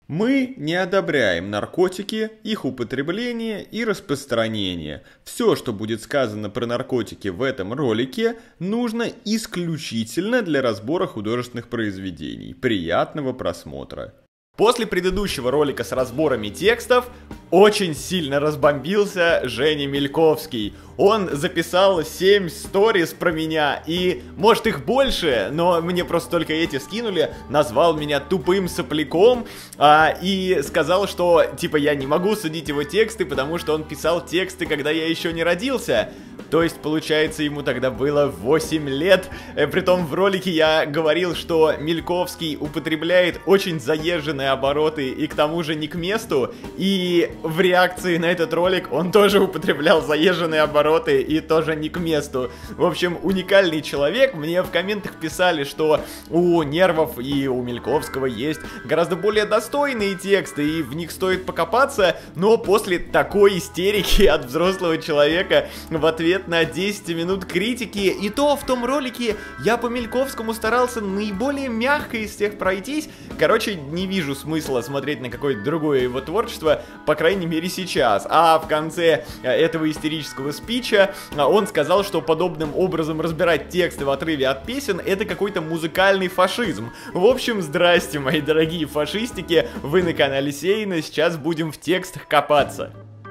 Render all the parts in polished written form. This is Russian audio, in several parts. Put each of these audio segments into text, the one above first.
Мы не одобряем наркотики, их употребление и распространение. Все, что будет сказано про наркотики в этом ролике, нужно исключительно для разбора художественных произведений. Приятного просмотра. После предыдущего ролика с разборами текстов очень сильно разбомбился Женя Мельковский. Он записал 7 сториз про меня, и может их больше, но мне просто только эти скинули, назвал меня тупым сопляком, и сказал, что типа я не могу судить его тексты, потому что он писал тексты, когда я еще не родился. То есть, получается, ему тогда было 8 лет. Притом в ролике я говорил, что Мельковский употребляет очень заезженные обороты и к тому же не к месту. И в реакции на этот ролик он тоже употреблял заезженные обороты и тоже не к месту. В общем, уникальный человек. Мне в комментах писали, что у Нервов и у Мельковского есть гораздо более достойные тексты, и в них стоит покопаться. Но после такой истерики от взрослого человека в ответ на 10 минут критики, и то в том ролике я по Мельковскому старался наиболее мягко из всех пройтись. Короче, не вижу смысла смотреть на какое-то другое его творчество, по крайней мере сейчас. А в конце этого истерического спича он сказал, что подобным образом разбирать тексты в отрыве от песен — это какой-то музыкальный фашизм. В общем, здрасте, мои дорогие фашистики, вы на канале Сейна, сейчас будем в текстах копаться.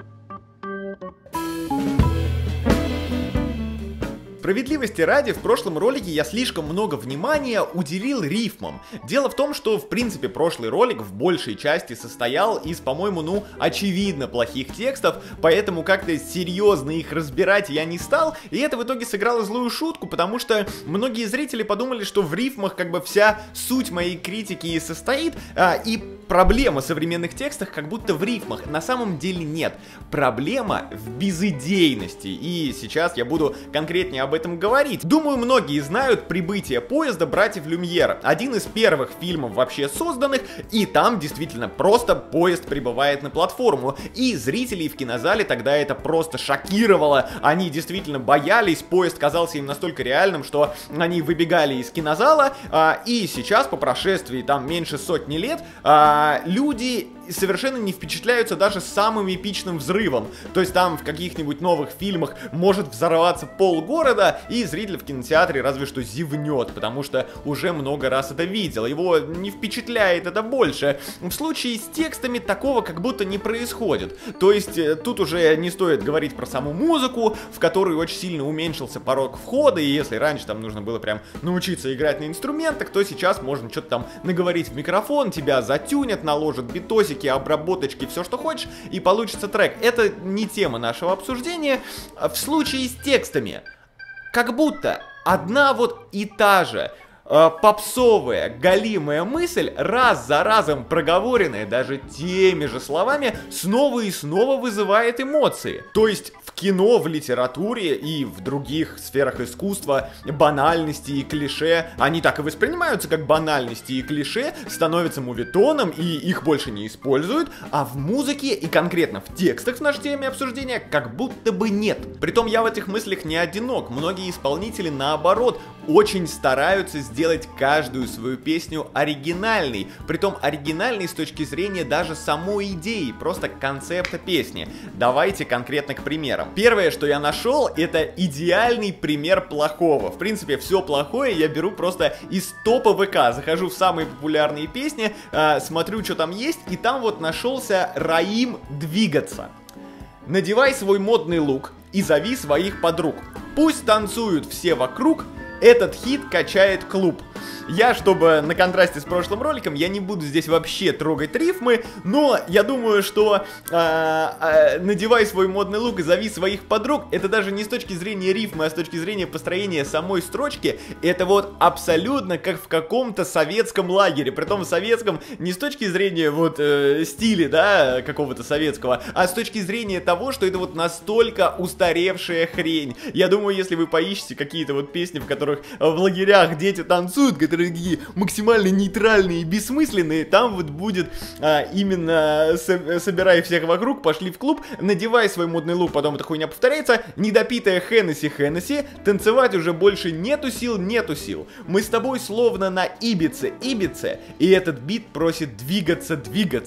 Справедливости ради, в прошлом ролике я слишком много внимания уделил рифмам. Дело в том, что в принципе прошлый ролик в большей части состоял из, по-моему, очевидно плохих текстов, поэтому как-то серьезно их разбирать я не стал, и это в итоге сыграло злую шутку, потому что многие зрители подумали, что в рифмах как бы вся суть моей критики и состоит, и проблема современных текстов как будто в рифмах. На самом деле нет. Проблема в безыдейности, и сейчас я буду конкретнее об этом говорить. Думаю, многие знают «Прибытие поезда» братьев Люмьер. Один из первых фильмов вообще созданных, и там действительно просто поезд прибывает на платформу. И зрителей в кинозале тогда это просто шокировало. Они действительно боялись, поезд казался им настолько реальным, что они выбегали из кинозала. И сейчас, по прошествии там меньше сотни лет, люди совершенно не впечатляются даже самым эпичным взрывом. То есть там в каких-нибудь новых фильмах может взорваться полгорода, и зритель в кинотеатре разве что зевнет, потому что уже много раз это видел. Его не впечатляет это больше. В случае с текстами такого как будто не происходит. То есть тут уже не стоит говорить про саму музыку, в которой очень сильно уменьшился порог входа, и если раньше там нужно было прям научиться играть на инструментах, то сейчас можно что-то там наговорить в микрофон, тебя затюнят, наложат битосики, обработочки, все что хочешь, и получится трек. Это не тема нашего обсуждения. В случае с текстами как будто одна вот и та же попсовая, галимая мысль, раз за разом проговоренная даже теми же словами, снова и снова вызывает эмоции. То есть в кино, в литературе и в других сферах искусства банальности и клише, они так и воспринимаются как банальности и клише, становятся мувитоном и их больше не используют, а в музыке и конкретно в текстах в нашей теме обсуждения как будто бы нет. Притом я в этих мыслях не одинок, многие исполнители наоборот очень стараются сделать каждую свою песню оригинальной, притом оригинальной с точки зрения даже самой идеи, просто концепта песни. Давайте конкретно к примерам. Первое, что я нашел, это идеальный пример плохого. В принципе, все плохое я беру просто из топа ВК, захожу в самые популярные песни, смотрю, что там есть, и там вот нашелся Раим «Двигаться». Надевай свой модный лук и зови своих подруг. Пусть танцуют все вокруг, этот хит качает клуб. Я, чтобы на контрасте с прошлым роликом, я не буду здесь вообще трогать рифмы, но я думаю, что надевай свой модный лук и зови своих подруг, это даже не с точки зрения рифмы, а с точки зрения построения самой строчки, это вот абсолютно как в каком-то советском лагере, притом советском не с точки зрения вот стиля, да, какого-то советского, а с точки зрения того, что это вот настолько устаревшая хрень. Я думаю, если вы поищете какие-то вот песни, в которых в лагерях дети танцуют, вот, которые такие максимально нейтральные и бессмысленные, там вот будет именно собирай всех вокруг, пошли в клуб, надевай свой модный лук, потом эта хуйня повторяется, недопитая Хеннесси, танцевать уже больше нету сил. Мы с тобой словно на Ибице, и этот бит просит двигаться.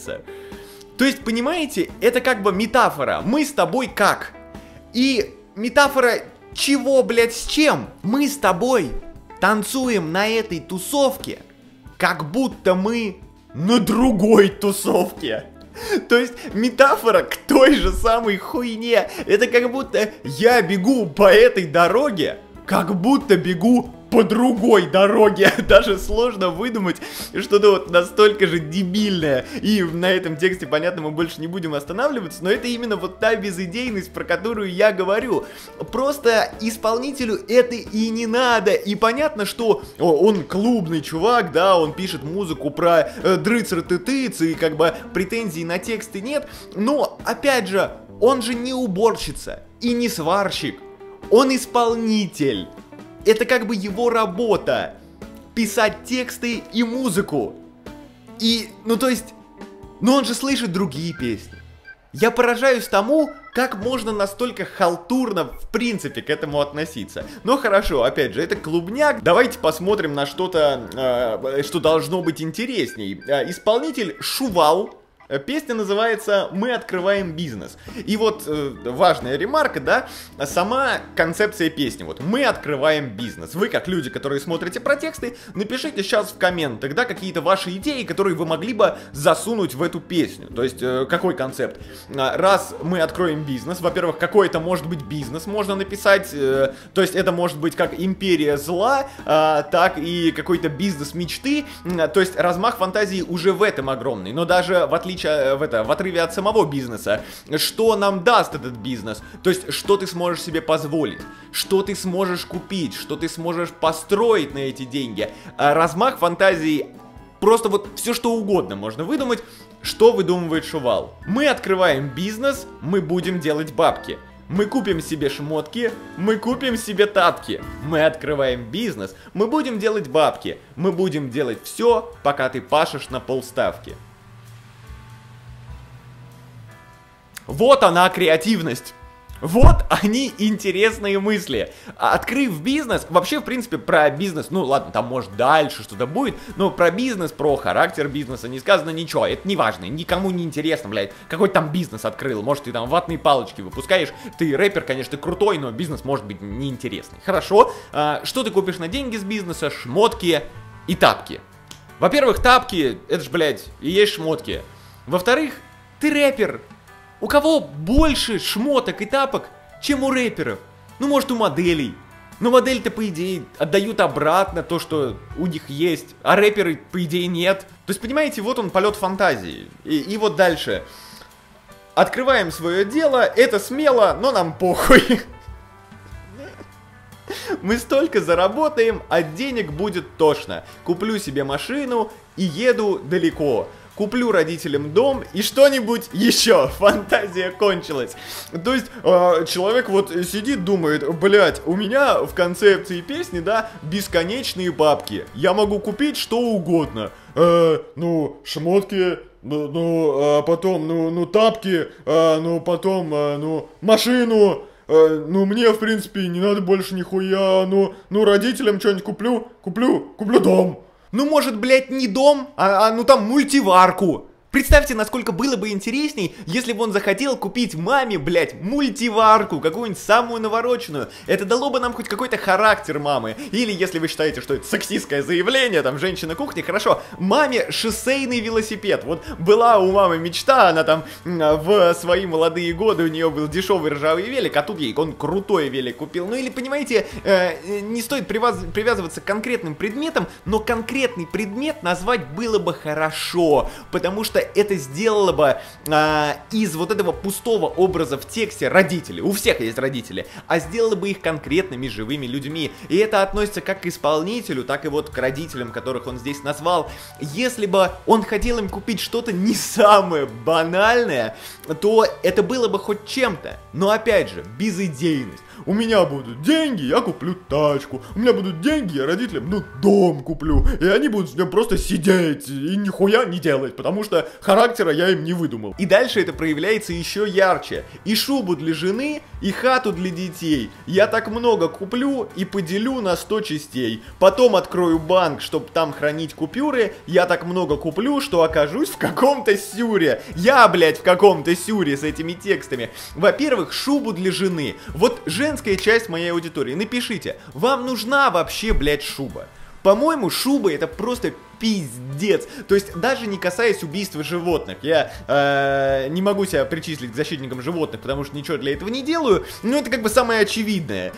То есть, понимаете, это как бы метафора. Мы с тобой как? И метафора чего, блядь, с чем? Мы с тобой танцуем на этой тусовке, как будто мы на другой тусовке. То есть метафора к той же самой хуйне. Это как будто я бегу по этой дороге, как будто бегу по другой дороге. Даже сложно выдумать что-то вот настолько же дебильное. И на этом тексте, понятно, мы больше не будем останавливаться, но это именно вот та безыдейность, про которую я говорю. Просто исполнителю это и не надо. И понятно, что он клубный чувак, да, он пишет музыку про дрыц-ры-ты-тыц, и как бы претензий на тексты нет. Но, опять же, он же не уборщица и не сварщик. Он исполнитель. Это как бы его работа. Писать тексты и музыку. И, он же слышит другие песни. Я поражаюсь тому, как можно настолько халтурно, в принципе, к этому относиться. Но хорошо, опять же, это клубняк. Давайте посмотрим на что-то, что должно быть интересней. Исполнитель Шувал. Песня называется «Мы открываем бизнес». И вот важная ремарка, да, сама концепция песни. Вот «Мы открываем бизнес». Вы, как люди, которые смотрите про тексты, напишите сейчас в комментах, да, какие-то ваши идеи, которые вы могли бы засунуть в эту песню. То есть, какой концепт? Раз мы откроем бизнес, во-первых, какой это может быть бизнес, можно написать. То есть, это может быть как империя зла, так и какой-то бизнес мечты. То есть, размах фантазии уже в этом огромный. Но даже в отличие в отрыве от самого бизнеса, что нам даст этот бизнес, то есть что ты сможешь себе позволить, что ты сможешь купить, что ты сможешь построить на эти деньги. Размах фантазии, просто вот все что угодно можно выдумать. Что выдумывает Шувал? Мы открываем бизнес, мы будем делать бабки. Мы купим себе шмотки, мы купим себе тапки. Мы открываем бизнес, мы будем делать бабки. Мы будем делать все, пока ты пашешь на полставки. Вот она, креативность. Вот они, интересные мысли. Открыв бизнес, вообще, в принципе, про бизнес, ну ладно, там может дальше что-то будет, но про бизнес, про характер бизнеса не сказано ничего. Это не важно, никому не интересно, блядь, какой там бизнес открыл. Может, ты там ватные палочки выпускаешь, ты рэпер, конечно, ты крутой, но бизнес может быть неинтересный. Хорошо, что ты купишь на деньги с бизнеса? Шмотки и тапки. Во-первых, тапки, это ж, блядь, и есть шмотки. Во-вторых, ты рэпер. У кого больше шмоток и тапок, чем у рэперов? Ну, может, у моделей. Но модели-то, по идее, отдают обратно то, что у них есть. А рэперы, по идее, нет. То есть, понимаете, вот он, полет фантазии. И вот дальше. Открываем свое дело. Это смело, но нам похуй. Мы столько заработаем, а денег будет тошно. Куплю себе машину и еду далеко. Куплю родителям дом и что-нибудь еще. Фантазия кончилась. То есть, человек вот сидит, думает, блять, у меня в концепции песни, да, бесконечные бабки. Я могу купить что угодно. Шмотки, потом, тапки, потом, машину. Мне, в принципе, не надо больше нихуя. Родителям что-нибудь куплю дом. Ну, может, блядь, не дом, там мультиварку. Представьте, насколько было бы интересней, если бы он захотел купить маме, блядь, мультиварку, какую-нибудь самую навороченную. Это дало бы нам хоть какой-то характер мамы. Или, если вы считаете, что это сексистское заявление, там, женщина-кухня, хорошо, маме шоссейный велосипед. Вот была у мамы мечта, она там в свои молодые годы, у нее был дешевый ржавый велик, а тут ей он крутой велик купил. Ну, или, понимаете, не стоит привязываться к конкретным предметам, но конкретный предмет назвать было бы хорошо, потому что что это сделало бы из вот этого пустого образа в тексте родителей, у всех есть родители, а сделало бы их конкретными живыми людьми. И это относится как к исполнителю, так и вот к родителям, которых он здесь назвал. Если бы он хотел им купить что-то не самое банальное, то это было бы хоть чем-то. Но опять же, безидейность. У меня будут деньги, я куплю тачку. У меня будут деньги, я родителям, дом куплю. И они будут с ним просто сидеть и нихуя не делать, потому что характера я им не выдумал. И дальше это проявляется еще ярче. И шубу для жены, и хату для детей. Я так много куплю и поделю на 100 частей. Потом открою банк, чтобы там хранить купюры. Я так много куплю, что окажусь в каком-то сюре. Я, блядь, в каком-то сюре с этими текстами. Во-первых, шубу для жены. Вот женская часть моей аудитории, напишите, вам нужна вообще, блядь, шуба? По-моему, шуба это просто пиздец. То есть, даже не касаясь убийства животных. Я не могу себя причислить к защитникам животных, потому что ничего для этого не делаю. Но это как бы самое очевидное.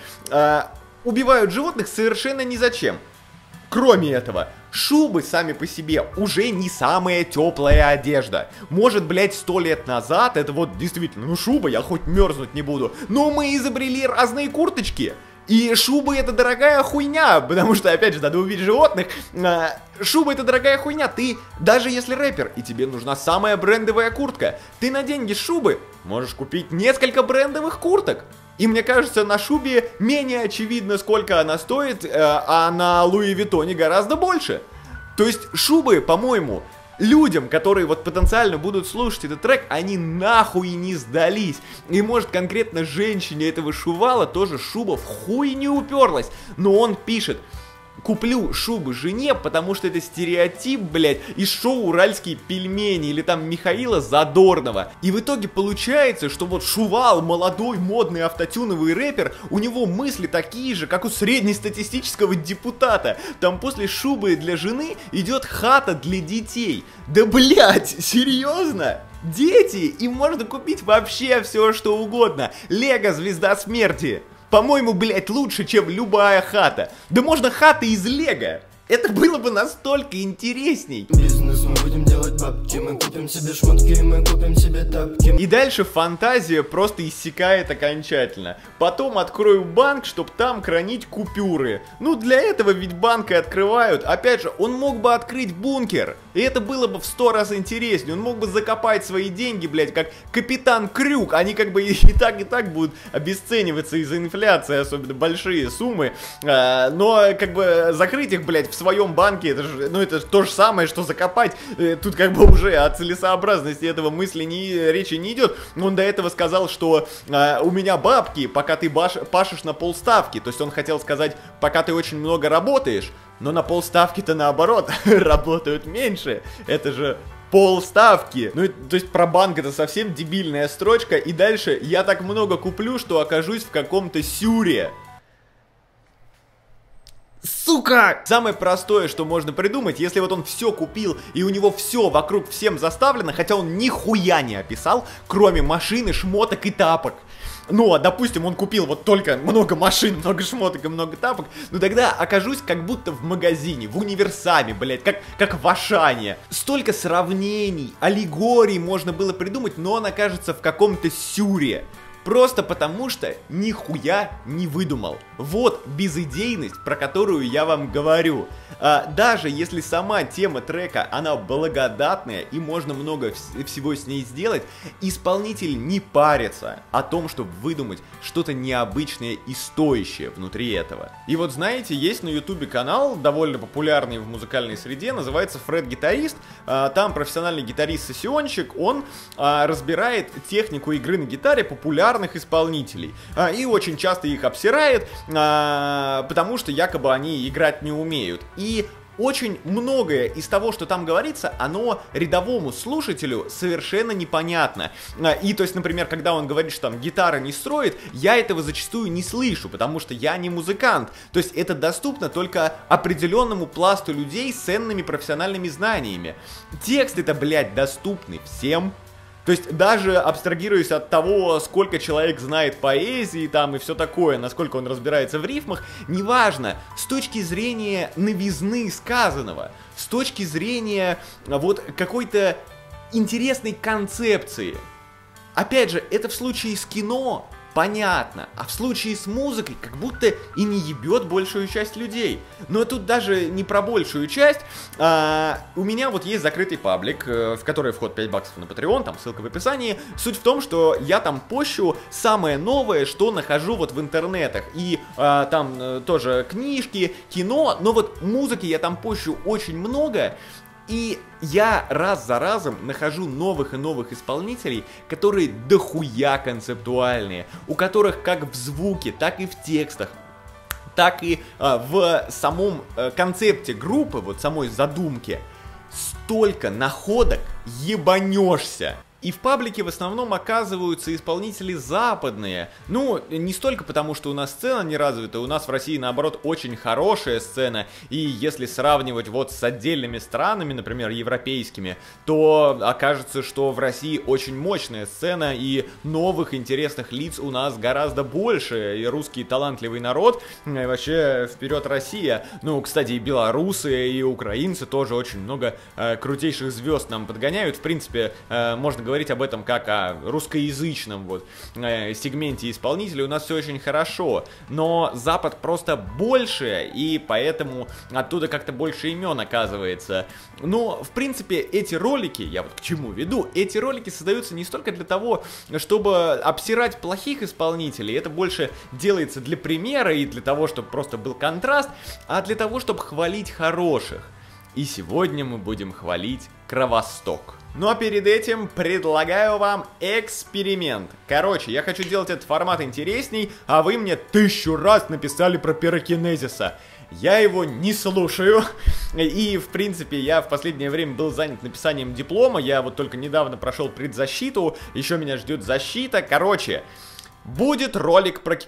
Убивают животных совершенно ни зачем. Кроме этого, шубы сами по себе уже не самая теплая одежда. Может, блять, 100 лет назад это вот действительно, шуба, я хоть мерзнуть не буду. Но мы изобрели разные курточки. И шубы это дорогая хуйня, потому что, опять же, надо убить животных. Шуба это дорогая хуйня. Ты, даже если рэпер, и тебе нужна самая брендовая куртка, ты на деньги шубы можешь купить несколько брендовых курток. И мне кажется, на шубе менее очевидно, сколько она стоит, а на Луи Виттоне гораздо больше. То есть шубы, по-моему, людям, которые вот потенциально будут слушать этот трек, они нахуй не сдались. И может конкретно женщине этого шувала тоже шуба в хуй не уперлась. Но он пишет: куплю шубу жене, потому что это стереотип, блядь, из шоу «Уральские пельмени» или там Михаила Задорнова. И в итоге получается, что вот Шувал, молодой, модный автотюновый рэпер, у него мысли такие же, как у среднестатистического депутата. Там после шубы для жены идет хата для детей. Да, блядь, серьезно? Дети? Им можно купить вообще все, что угодно. Лего Звезда Смерти. По-моему, блядь, лучше, чем любая хата. Да можно хаты из лего. Это было бы настолько интересней. Бизнес, мы будем делать бабки, мы купим себе шмотки, мы купим себе тапки. И дальше фантазия просто иссякает окончательно. Потом открою банк, чтобы там хранить купюры. Ну, для этого ведь банк и открывают. Опять же, он мог бы открыть бункер. И это было бы в 100 раз интереснее. Он мог бы закопать свои деньги, блядь, как Капитан Крюк. Они как бы и так будут обесцениваться из-за инфляции, особенно большие суммы. Но как бы закрыть их, блядь, в своем банке, это же, это то же самое, что закопать. Тут как бы уже о целесообразности этого речи не идет. Он до этого сказал, что у меня бабки, пока ты пашешь на полставки. То есть он хотел сказать, пока ты очень много работаешь. Но на полставки-то наоборот работают меньше. Это же полставки. То есть про банк это совсем дебильная строчка. И дальше я так много куплю, что окажусь в каком-то сюре. Сука! Самое простое, что можно придумать, если вот он все купил и у него все вокруг всем заставлено, хотя он нихуя не описал, кроме машины, шмоток и тапок. Ну, а допустим, он купил вот только много машин, много шмоток и много тапок, ну тогда окажусь как будто в магазине, в универсаме, блядь, как в Ашане. Столько сравнений, аллегорий можно было придумать, но он окажется в каком-то сюре. Просто потому что нихуя не выдумал. Вот безидейность, про которую я вам говорю. Даже если сама тема трека, она благодатная и можно много всего с ней сделать, исполнитель не парится о том, чтобы выдумать что-то необычное и стоящее внутри этого. И вот знаете, есть на ютубе канал, довольно популярный в музыкальной среде, называется Фред Гитарист. Там профессиональный гитарист-сессионщик, он разбирает технику игры на гитаре популярных исполнителей. И очень часто их обсирает, потому что якобы они играть не умеют. И очень многое из того, что там говорится, оно рядовому слушателю совершенно непонятно. И то есть, например, когда он говорит, что там гитара не строит, я этого зачастую не слышу, потому что я не музыкант. То есть это доступно только определенному пласту людей с ценными профессиональными знаниями. Тексты-то, блядь, доступны всем. То есть даже абстрагируясь от того, сколько человек знает поэзии там и все такое, насколько он разбирается в рифмах, неважно, с точки зрения новизны сказанного, с точки зрения вот какой-то интересной концепции. Опять же, это в случае с кино понятно, а в случае с музыкой как будто и не ебет большую часть людей. Но тут даже не про большую часть. У меня вот есть закрытый паблик, в который вход 5 баксов на Patreon, там ссылка в описании. Суть в том, что я там пощу самое новое, что нахожу вот в интернетах. И там тоже книжки, кино, но вот музыки я там пощу очень много. И я раз за разом нахожу новых и новых исполнителей, которые дохуя концептуальные, у которых как в звуке, так и в текстах, так и в самом концепте группы, вот самой задумке, столько находок, ебанешься. И в паблике в основном оказываются исполнители западные. Ну, не столько потому, что у нас сцена не развита, у нас в России, наоборот, очень хорошая сцена. И если сравнивать вот с отдельными странами, например, европейскими, то окажется, что в России очень мощная сцена, и новых интересных лиц у нас гораздо больше. И русский талантливый народ, и вообще вперед Россия. Ну, кстати, и белорусы, и украинцы тоже очень много крутейших звезд нам подгоняют. В принципе, можно говорить об этом как о русскоязычном вот сегменте исполнителей. У нас все очень хорошо, но Запад просто больше, и поэтому оттуда как-то больше имен оказывается. Но, в принципе, эти ролики, я вот к чему веду, эти ролики создаются не столько для того, чтобы обсирать плохих исполнителей, это больше делается для примера и для того, чтобы просто был контраст, а для того, чтобы хвалить хороших. И сегодня мы будем хвалить Кровосток. Ну а перед этим предлагаю вам эксперимент. Короче, я хочу делать этот формат интересней, а вы мне 1000 раз написали про пирокинезиса. Я его не слушаю, и, в принципе, я в последнее время был занят написанием диплома, я вот только недавно прошел предзащиту, еще меня ждет защита, короче... Будет ролик про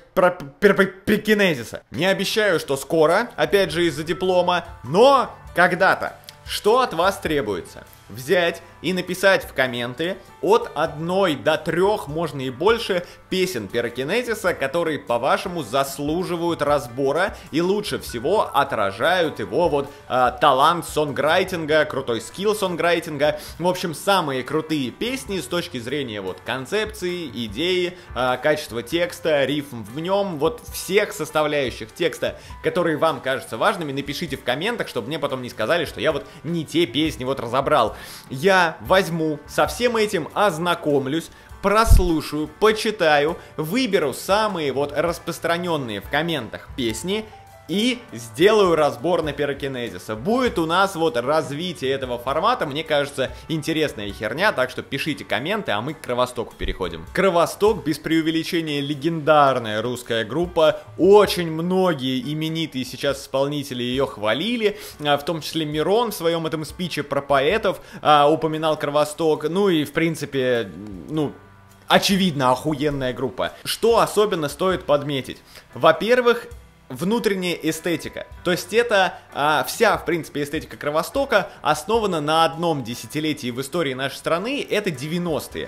пирокинезиса. Не обещаю, что скоро, опять же из-за диплома, но когда-то. Что от вас требуется? Взять и написать в комменты от 1 до 3, можно и больше, песен пирокинезиса, которые, по-вашему, заслуживают разбора и лучше всего отражают его вот талант сонграйтинга, крутой скилл сонграйтинга. В общем, самые крутые песни с точки зрения вот концепции, идеи, качества текста, рифм в нем, вот всех составляющих текста, которые вам кажутся важными, напишите в комментах, чтобы мне потом не сказали, что я вот не те песни вот разобрал. Я возьму, со всем этим ознакомлюсь, прослушаю, почитаю, выберу самые вот распространенные в комментах песни и сделаю разбор на пирокинезиса. Будет у нас вот развитие этого формата, мне кажется, интересная херня, так что пишите комменты, а мы к Кровостоку переходим. Кровосток, без преувеличения, легендарная русская группа, очень многие именитые сейчас исполнители ее хвалили, в том числе Мирон в своем этом спиче про поэтов упоминал Кровосток, ну и в принципе, ну... очевидно, охуенная группа. Что особенно стоит подметить? Во-первых, внутренняя эстетика. То есть это вся, в принципе, эстетика Кровостока основана на одном десятилетии в истории нашей страны, это 90-е.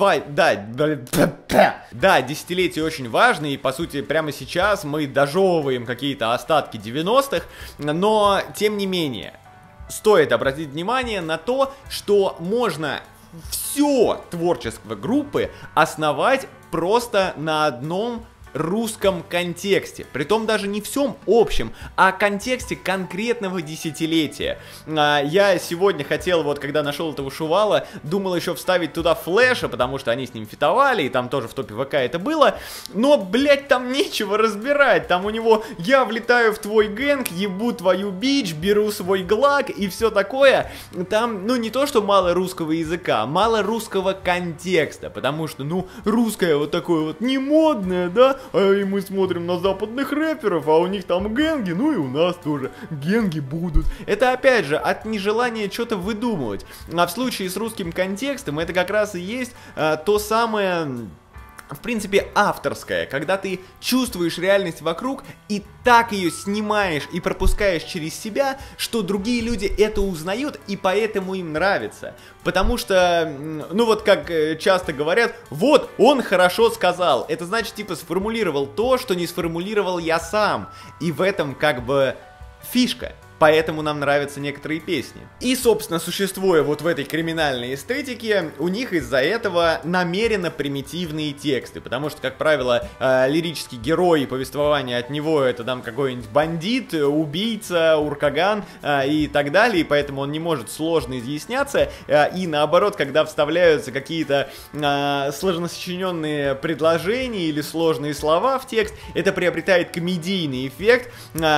Да, десятилетие очень важно, и, по сути, прямо сейчас мы дожевываем какие-то остатки 90-х, но, тем не менее, стоит обратить внимание на то, что можно все творчество группы основать просто на одном русском контексте, притом даже не всем общем, а контексте конкретного десятилетия. Я сегодня хотел, вот когда нашел этого Шувала, думал еще вставить туда Флэша, потому что они с ним фитовали, и там тоже в топе ВК это было, но, блять, там нечего разбирать, там у него «я влетаю в твой гэнг, ебу твою бич, беру свой глак» и все такое. Там, ну, не то, что мало русского языка, мало русского контекста, потому что, ну, русское вот такое вот не модное, да, и мы смотрим на западных рэперов, а у них там гэнги, ну и у нас тоже гэнги будут. Это опять же от нежелания что-то выдумывать. А в случае с русским контекстом это как раз и есть то самое... в принципе, авторская, когда ты чувствуешь реальность вокруг и так ее снимаешь и пропускаешь через себя, что другие люди это узнают и поэтому им нравится. Потому что, ну вот как часто говорят, вот, он хорошо сказал. Это значит, типа, сформулировал то, что не сформулировал я сам. И в этом как бы фишка. Поэтому нам нравятся некоторые песни. И, собственно, существуя вот в этой криминальной эстетике, у них из-за этого намеренно примитивные тексты. Потому что, как правило, лирический герой и повествование от него это там какой-нибудь бандит, убийца, уркаган и так далее. И поэтому он не может сложно изъясняться. И наоборот, когда вставляются какие-то сложно сочиненные предложения или сложные слова в текст, это приобретает комедийный эффект.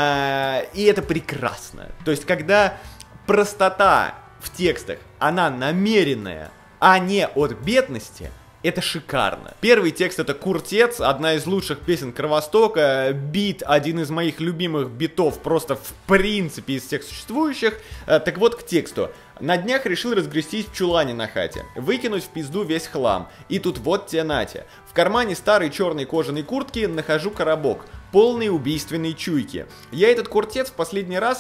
И это прекрасно. То есть, когда простота в текстах, она намеренная, а не от бедности, это шикарно. Первый текст — это «Куртец», одна из лучших песен Кровостока, бит, один из моих любимых битов просто в принципе из всех существующих. Так вот, к тексту. На днях решил разгрестись в чулане на хате, выкинуть в пизду весь хлам. И тут вот те нате. В кармане старой черной кожаной куртки нахожу коробок, полный убийственной чуйки. Я этот куртец в последний раз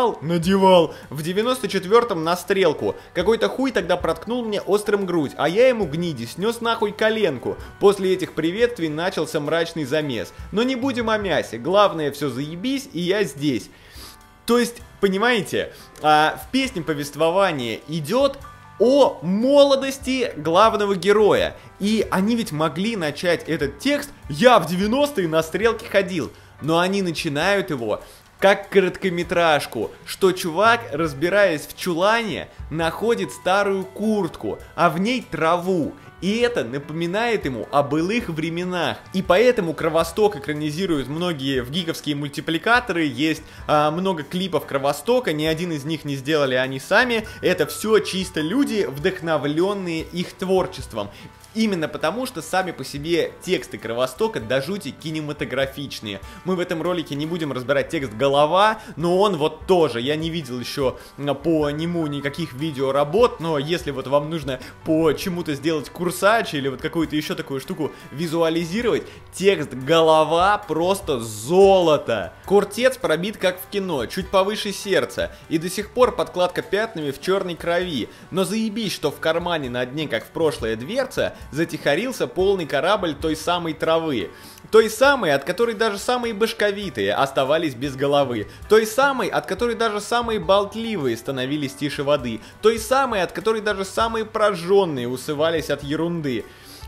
надевал в 94-м на стрелку. Какой-то хуй тогда проткнул мне острым грудь, а я ему, гниди, снес нахуй коленку. После этих приветствий начался мрачный замес. Но не будем о мясе, главное все заебись, и я здесь. То есть, понимаете, в песне повествование идет о молодости главного героя. И они ведь могли начать этот текст «Я в 90-е на стрелке ходил». Но они начинают его как короткометражку, что чувак, разбираясь в чулане, находит старую куртку, а в ней траву. И это напоминает ему о былых временах. И поэтому Кровосток экранизируют многие в гиковские мультипликаторы. Есть много клипов Кровостока, ни один из них не сделали они сами. Это все чисто люди, вдохновленные их творчеством. Именно потому, что сами по себе тексты Кровостока до жути кинематографичные. Мы в этом ролике не будем разбирать текст «Голова», но он вот тоже. Я не видел еще по нему никаких видеоработ, но если вот вам нужно по чему-то сделать курсач или вот какую-то еще такую штуку визуализировать, текст «Голова» просто золото. Куртец пробит как в кино, чуть повыше сердца, и до сих пор подкладка пятнами в черной крови. Но заебись, что в кармане на дне, как в прошлое, дверца, затихарился полный корабль той самой травы. Той самой, от которой даже самые башковитые оставались без головы. Той самой, от которой даже самые болтливые становились тише воды. Той самой, от которой даже самые прожженные усывались от ерунды.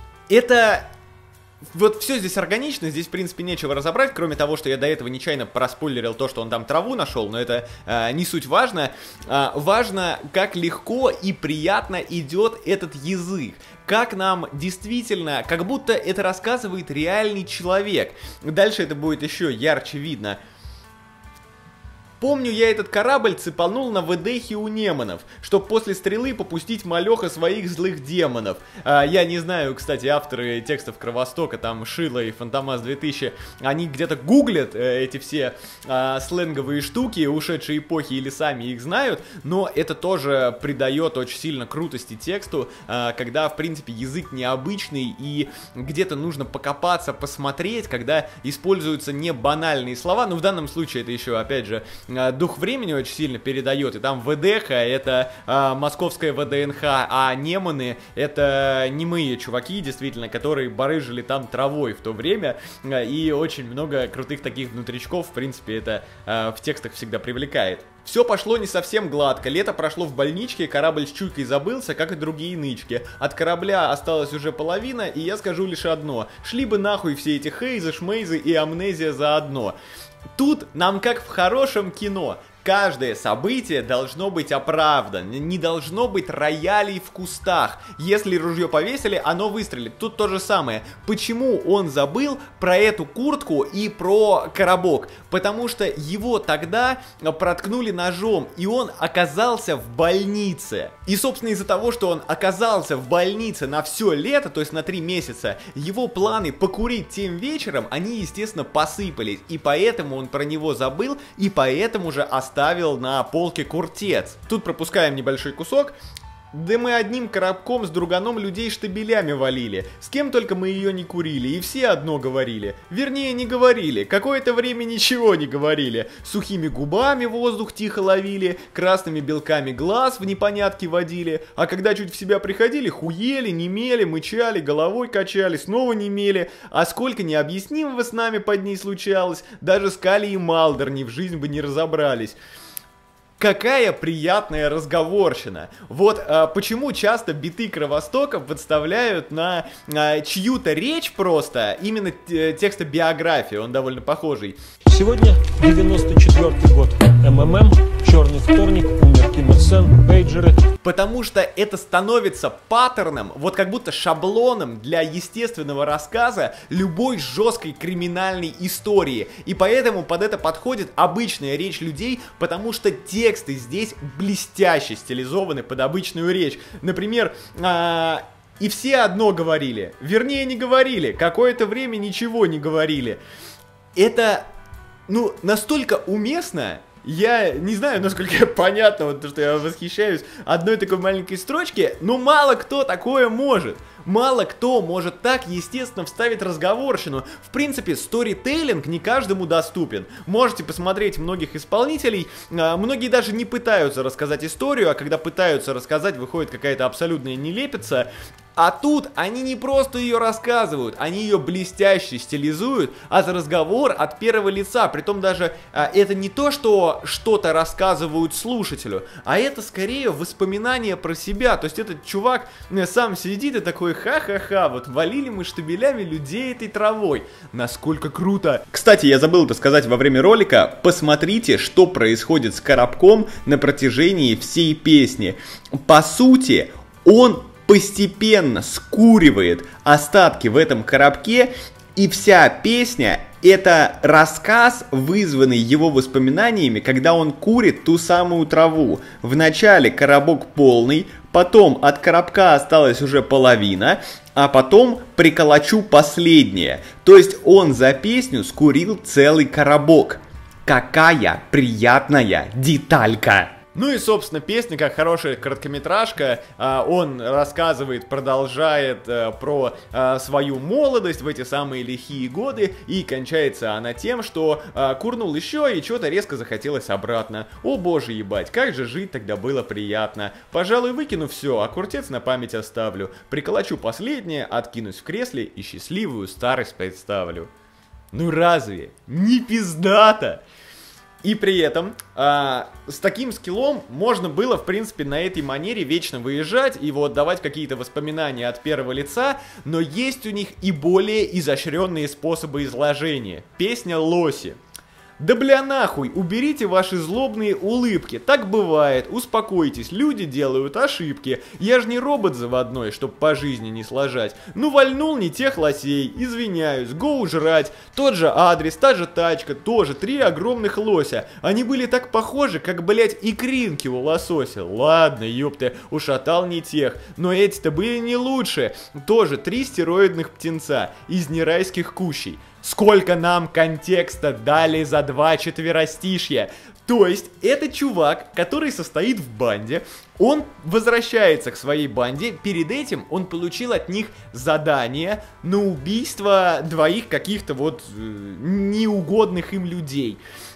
Это... Вот все здесь органично, здесь в принципе нечего разобрать, кроме того, что я до этого нечаянно проспойлерил то, что он там траву нашел, но это не суть важно. Важно, как легко и приятно идет этот язык. Как нам действительно, как будто это рассказывает реальный человек. Дальше это будет еще ярче видно. Помню, я этот корабль цепанул на ВДХе у неманов, чтоб после стрелы попустить малеха своих злых демонов. Я не знаю, кстати, авторы текстов Кровостока, там Шила и Фантомас 2000, они где-то гуглят эти все сленговые штуки ушедшей эпохи или сами их знают, но это тоже придает очень сильно крутости тексту, когда, в принципе, язык необычный и где-то нужно покопаться, посмотреть, когда используются не банальные слова, но в данном случае это еще, опять же, дух времени очень сильно передает, и там ВДХ это московская ВДНХ, а неманы это немые чуваки, действительно, которые барыжили там травой в то время, и очень много крутых таких внутричков, в принципе, это в текстах всегда привлекает. Все пошло не совсем гладко, лето прошло в больничке, корабль с чуйкой забылся, как и другие нычки. От корабля осталась уже половина, и я скажу лишь одно: шли бы нахуй все эти Хейзы, Шмейзы и Амнезия заодно. Тут нам как в хорошем кино. Каждое событие должно быть оправдано, не должно быть роялей в кустах. Если ружье повесили, оно выстрелит. Тут то же самое. Почему он забыл про эту куртку и про коробок? Потому что его тогда проткнули ножом, и он оказался в больнице. И, собственно, из-за того, что он оказался в больнице на все лето, то есть на 3 месяца, его планы покурить тем вечером, они, естественно, посыпались. И поэтому он про него забыл, и поэтому же оставил на полке куртец. Тут пропускаем небольшой кусок. Да мы одним коробком с друганом людей штабелями валили. С кем только мы ее не курили, и все одно говорили. Вернее, не говорили. Какое-то время ничего не говорили. Сухими губами воздух тихо ловили, красными белками глаз в непонятки водили. А когда чуть в себя приходили, хуели, немели, мычали, головой качали, снова немели. А сколько необъяснимого с нами под ней случалось, даже Скали и Малдер ни в жизнь бы не разобрались. Какая приятная разговорщина. Вот почему часто биты Кровостока подставляют на чью-то речь просто, именно текстобиографию, он довольно похожий. Сегодня 94-й год. МММ, черный вторник, умер Ким Ир Сен, пейджеры. Потому что это становится паттерном, вот как будто шаблоном для естественного рассказа любой жесткой криминальной истории. И поэтому под это подходит обычная речь людей, потому что тексты здесь блестяще стилизованы под обычную речь. Например, и все одно говорили, вернее не говорили, какое-то время ничего не говорили. Это, ну, настолько уместно. Я не знаю, насколько понятно, вот то, что я восхищаюсь одной такой маленькой строчке, но мало кто такое может. Мало кто может так естественно вставить разговорщину. В принципе, сторителлинг не каждому доступен. Можете посмотреть многих исполнителей, многие даже не пытаются рассказать историю, а когда пытаются рассказать, выходит какая-то абсолютная нелепица. А тут они не просто ее рассказывают, они ее блестяще стилизуют, а за разговор от первого лица. Притом даже это не то, что что-то рассказывают слушателю, а это скорее воспоминания про себя. То есть этот чувак сам сидит и такой: ха-ха-ха, вот валили мы штабелями людей этой травой. Насколько круто. Кстати, я забыл это сказать во время ролика. Посмотрите, что происходит с Коробком на протяжении всей песни. По сути, он постепенно скуривает остатки в этом коробке, и вся песня — это рассказ, вызванный его воспоминаниями, когда он курит ту самую траву. Вначале коробок полный, потом от коробка осталась уже половина, а потом приколочу последнее. То есть он за песню скурил целый коробок. Какая приятная деталька! Ну и, собственно, песня, как хорошая короткометражка, он рассказывает, продолжает про свою молодость в эти самые лихие годы, и кончается она тем, что курнул еще и что-то резко захотелось обратно. О боже, ебать, как же жить тогда было приятно. Пожалуй, выкину все, а куртец на память оставлю. Приколочу последнее, откинусь в кресле и счастливую старость представлю. Ну разве не пиздато? И при этом с таким скиллом можно было, в принципе, на этой манере вечно выезжать и вот давать какие-то воспоминания от первого лица, но есть у них и более изощренные способы изложения. Песня «Лоси». Да бля нахуй, уберите ваши злобные улыбки, так бывает, успокойтесь, люди делают ошибки, я же не робот заводной, чтоб по жизни не сложать, ну вальнул не тех лосей, извиняюсь, гоу жрать, тот же адрес, та же тачка, тоже 3 огромных лося, они были так похожи, как, блять, икринки у лосося, ладно, ёпта, ушатал не тех, но эти-то были не лучше, тоже 3 стероидных птенца из нерайских кущей. Сколько нам контекста дали за 2 четверостишья. То есть, это чувак, который состоит в банде, он возвращается к своей банде, перед этим он получил от них задание на убийство 2 каких-то вот неугодных им людей.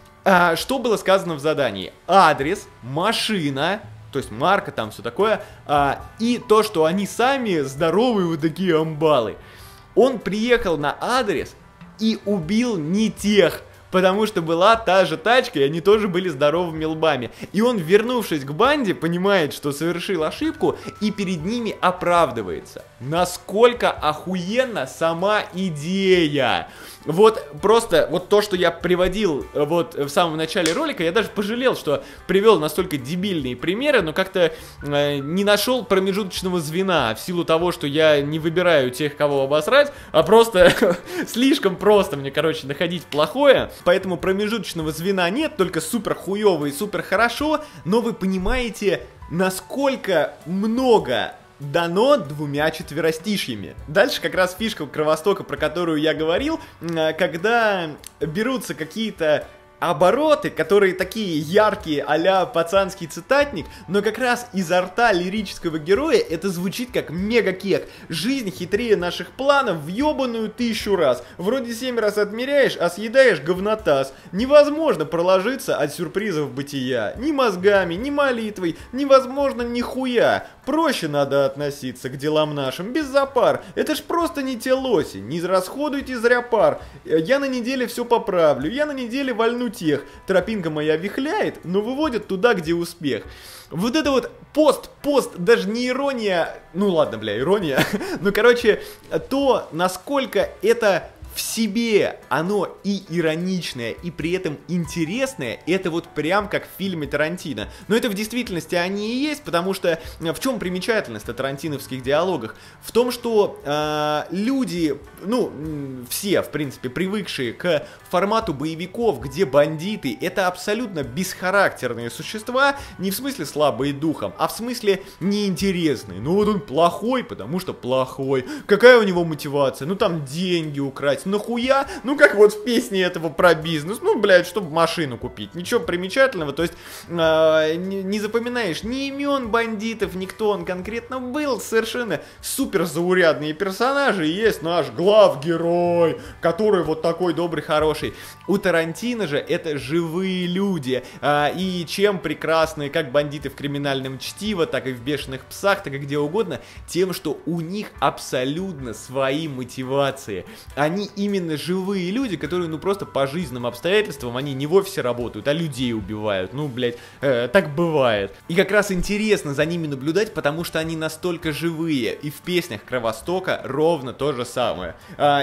Что было сказано в задании? Адрес, машина, то есть марка там, все такое, и то, что они сами здоровые вот такие амбалы. Он приехал на адрес и убил не тех, потому что была та же тачка, и они тоже были здоровыми лбами. И он, вернувшись к банде, понимает, что совершил ошибку, и перед ними оправдывается. Насколько охуенна сама идея! Вот просто, вот то, что я приводил вот в самом начале ролика, я даже пожалел, что привел настолько дебильные примеры, но как-то не нашел промежуточного звена в силу того, что я не выбираю тех, кого обосрать, а просто слишком просто мне, короче, находить плохое. Поэтому промежуточного звена нет, только супер хуёво и супер хорошо, но вы понимаете, насколько много дано 2 четверостишьями. Дальше как раз фишка Кровостока, про которую я говорил, когда берутся какие-то обороты, которые такие яркие, а-ля пацанский цитатник, но как раз изо рта лирического героя это звучит как мега-кек. Жизнь хитрее наших планов в ёбаную 1000 раз. Вроде 7 раз отмеряешь, а съедаешь говнотаз. Невозможно проложиться от сюрпризов бытия. Ни мозгами, ни молитвой. Невозможно нихуя. Проще надо относиться к делам нашим, без запар. Это ж просто не те лоси. Не расходуйте зря пар. Я на неделе все поправлю. Я на неделе вальну утех. Тропинка моя вихляет, но выводит туда, где успех. Вот это вот пост, даже не ирония, ну ладно, бля, ирония, ну короче, то, насколько это в себе оно и ироничное, и при этом интересное, это вот прям как в фильме Тарантино. Но это в действительности они и есть, потому что в чем примечательность о тарантиновских диалогах? В том, что люди, ну, все, в принципе, привыкшие к формату боевиков, где бандиты, это абсолютно бесхарактерные существа, не в смысле слабые духом, а в смысле неинтересные. Ну вот он плохой, потому что плохой. Какая у него мотивация? Ну там деньги украсть. Нахуя? Ну как вот в песне этого про бизнес. Ну, блядь, чтобы машину купить. Ничего примечательного. То есть не запоминаешь ни имен бандитов, никто он конкретно был. Совершенно супер заурядные персонажи. Есть наш главгерой, который вот такой добрый, хороший. У Тарантино же это живые люди. И чем прекрасны как бандиты в криминальном чтиво, так и в бешеных псах, так и где угодно, тем, что у них абсолютно свои мотивации. Они именно живые люди, которые, ну, просто по жизненным обстоятельствам, они не в офисе работают, а людей убивают. Ну, блядь, так бывает. И как раз интересно за ними наблюдать, потому что они настолько живые. И в песнях Кровостока ровно то же самое.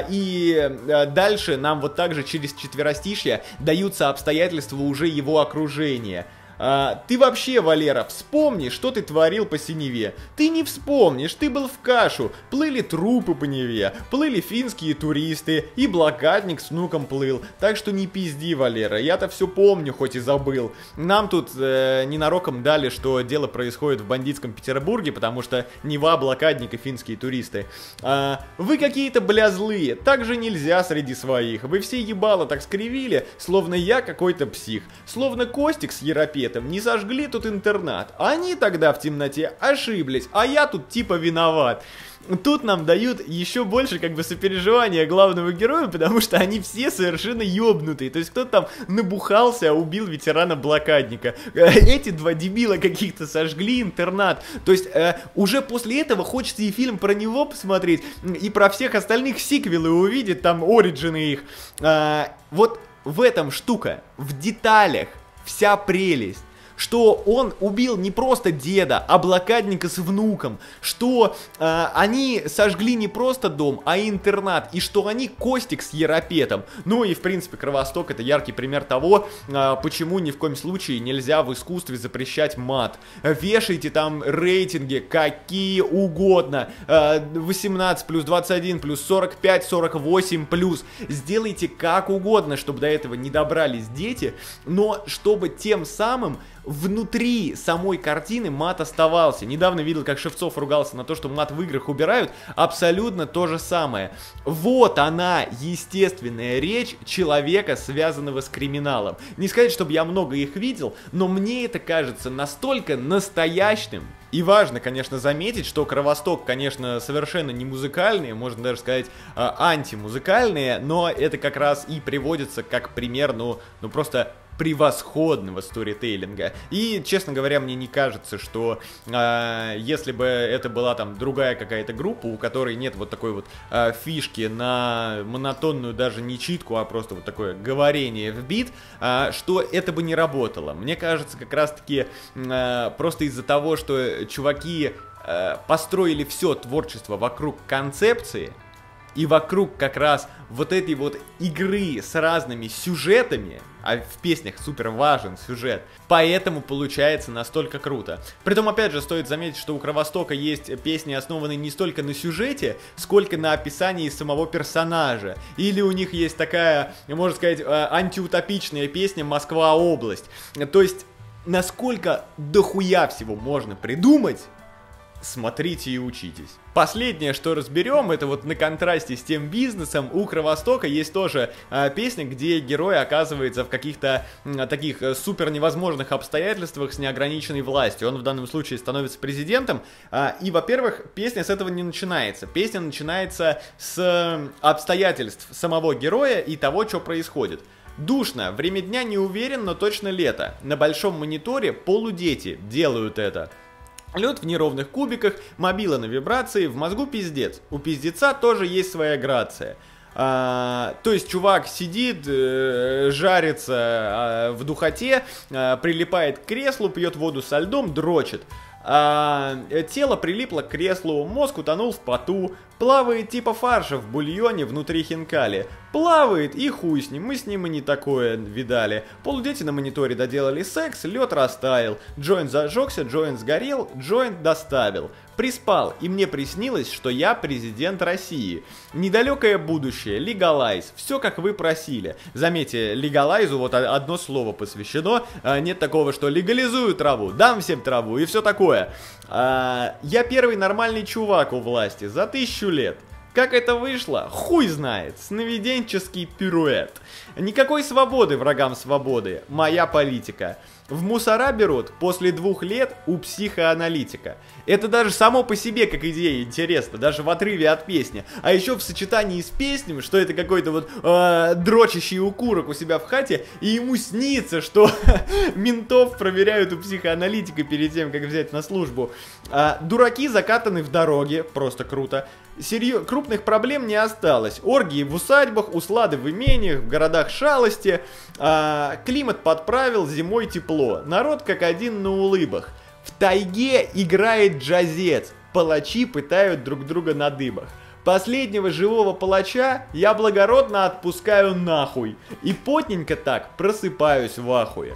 И дальше нам вот так же через четверостишья даются обстоятельства уже его окружения. Ты вообще, Валера, вспомни, что ты творил по синеве. Ты не вспомнишь, ты был в кашу. Плыли трупы по Неве, плыли финские туристы, и блокадник с внуком плыл. Так что не пизди, Валера, я-то все помню, хоть и забыл. Нам тут ненароком дали, что дело происходит в бандитском Петербурге, потому что Нева, блокадник и финские туристы. Вы какие-то, бля, злые, так же нельзя среди своих. Вы все ебало так скривили, словно я какой-то псих. Словно Костик с Еропетом не сожгли тут интернат. Они тогда в темноте ошиблись, а я тут типа виноват. Тут нам дают еще больше как бы сопереживания главного героя, потому что они все совершенно ёбнутые. То есть кто-то там набухался, убил ветерана-блокадника. Эти два дебила каких-то сожгли интернат. То есть уже после этого хочется и фильм про него посмотреть, и про всех остальных сиквелы увидеть, там ориджины их. Вот в этом штука, в деталях. Вся прелесть, что он убил не просто деда, а блокадника с внуком, что они сожгли не просто дом, а интернат, и что они Костик с Еропетом. Ну и в принципе Кровосток — это яркий пример того, почему ни в коем случае нельзя в искусстве запрещать мат. Вешайте там рейтинги какие угодно, 18+, 21+, 45, 48+, сделайте как угодно, чтобы до этого не добрались дети, но чтобы тем самым внутри самой картины мат оставался. Недавно видел, как Шевцов ругался на то, что мат в играх убирают. Абсолютно то же самое. Вот она, естественная речь человека, связанного с криминалом. Не сказать, чтобы я много их видел, но мне это кажется настолько настоящим. И важно, конечно, заметить, что Кровосток, конечно, совершенно не музыкальные, можно даже сказать, антимузыкальные, но это как раз и приводится как пример, ну просто превосходного сторителлинга. И, честно говоря, мне не кажется, что если бы это была там другая какая-то группа, у которой нет вот такой вот фишки на монотонную даже не читку, а просто вот такое говорение в бит, что это бы не работало. Мне кажется, как раз-таки просто из-за того, что чуваки построили все творчество вокруг концепции, и вокруг как раз вот этой вот игры с разными сюжетами, а в песнях супер важен сюжет, поэтому получается настолько круто. Притом, опять же, стоит заметить, что у Кровостока есть песни, основанные не столько на сюжете, сколько на описании самого персонажа. Или у них есть такая, можно сказать, антиутопичная песня «Москва-область». То есть, насколько дохуя всего можно придумать, смотрите и учитесь. Последнее, что разберем, это вот на контрасте с тем бизнесом. У Кровостока есть тоже песня, где герой оказывается в каких-то таких супер невозможных обстоятельствах с неограниченной властью. Он в данном случае становится президентом. И, во-первых, песня с этого не начинается. Песня начинается с обстоятельств самого героя и того, что происходит. Душно, время дня не уверен, но точно лето. На большом мониторе полудети делают это. Лед в неровных кубиках, мобила на вибрации, в мозгу пиздец. У пиздеца тоже есть своя грация. То есть чувак сидит, жарится в духоте, прилипает к креслу, пьет воду со льдом, дрочит. Тело прилипло к креслу, мозг утонул в поту, плавает типа фарша в бульоне внутри хинкали. Плавает, и хуй с ним, мы с ним и не такое видали. Полудети на мониторе доделали секс, лед растаял. Джойнт зажегся, джойнт сгорел, джойнт доставил. Приспал, и мне приснилось, что я президент России. Недалекое будущее, легалайз, все как вы просили. Заметьте, легалайзу вот одно слово посвящено. Нет такого, что легализую траву, дам всем траву и все такое. Я первый нормальный чувак у власти за 1000 лет. Как это вышло? Хуй знает. Сновиденческий пируэт. Никакой свободы врагам свободы. Моя политика. В мусора берут после 2 лет у психоаналитика. Это даже само по себе как идея интересно, даже в отрыве от песни. А еще в сочетании с песнями, что это какой-то вот дрочащий укурок у себя в хате, и ему снится, что ментов проверяют у психоаналитика перед тем, как взять на службу. Дураки закатаны в дороге, просто круто. Крупных проблем не осталось. Оргии в усадьбах, услады в имениях, в городах шалости. Климат подправил, зимой тепло. Народ как один на улыбах. В тайге играет джазец. Палачи пытают друг друга на дыбах. Последнего живого палача я благородно отпускаю нахуй. И потненько так просыпаюсь в ахуе.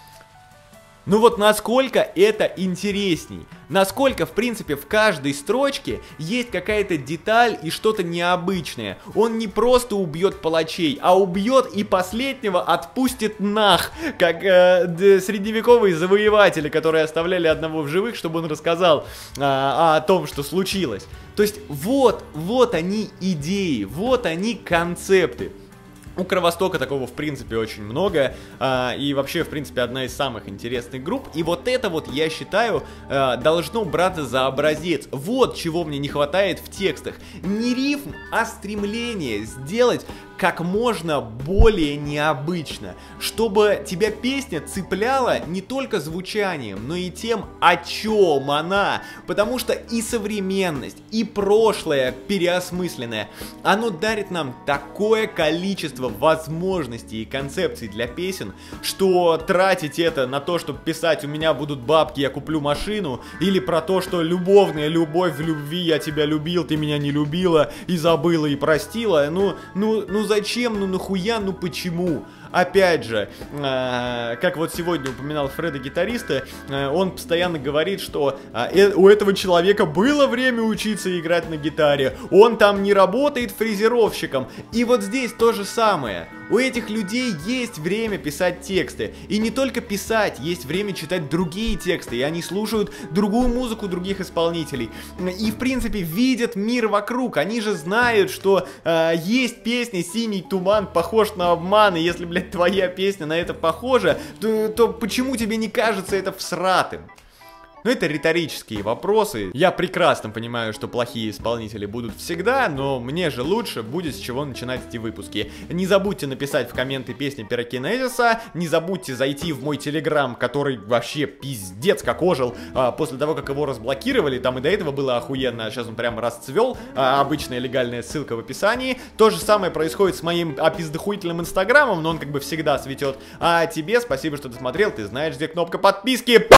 Ну вот насколько это интересней, насколько в принципе в каждой строчке есть какая-то деталь и что-то необычное. Он не просто убьет палачей, а убьет и последнего отпустит нах, как средневековые завоеватели, которые оставляли одного в живых, чтобы он рассказал о том, что случилось. То есть вот они идеи, вот они концепты. У Кровостока такого, в принципе, очень много, и вообще, в принципе, одна из самых интересных групп, и вот это вот, я считаю, должно браться за образец. Вот чего мне не хватает в текстах. Не рифм, а стремление сделать как можно более необычно, чтобы тебя песня цепляла не только звучанием, но и тем, о чем она, потому что и современность, и прошлое переосмысленное, оно дарит нам такое количество возможностей и концепций для песен, что тратить это на то, чтобы писать «у меня будут бабки, я куплю машину», или про то, что любовная любовь в любви, я тебя любил, ты меня не любила, и забыла, и простила, ну зачем, ну нахуя, ну почему? Опять же, как вот сегодня упоминал Фреда гитариста, он постоянно говорит, что у этого человека было время учиться играть на гитаре, он там не работает фрезеровщиком. И вот здесь то же самое. У этих людей есть время писать тексты. И не только писать, есть время читать другие тексты. И они слушают другую музыку других исполнителей. И в принципе видят мир вокруг. Они же знают, что есть песня «Синий туман похож на обман». И если, блядь, твоя песня на это похожа, то почему тебе не кажется это всратым? Ну, это риторические вопросы. Я прекрасно понимаю, что плохие исполнители будут всегда, но мне же лучше будет с чего начинать эти выпуски. Не забудьте написать в комменты песни Пирокинезиса, не забудьте зайти в мой телеграм, который вообще пиздец как ожил после того, как его разблокировали. Там и до этого было охуенно, а сейчас он прям расцвел. Обычная легальная ссылка в описании. То же самое происходит с моим опиздохуительным инстаграмом, но он как бы всегда цветет. А тебе спасибо, что ты смотрел, ты знаешь, где кнопка подписки.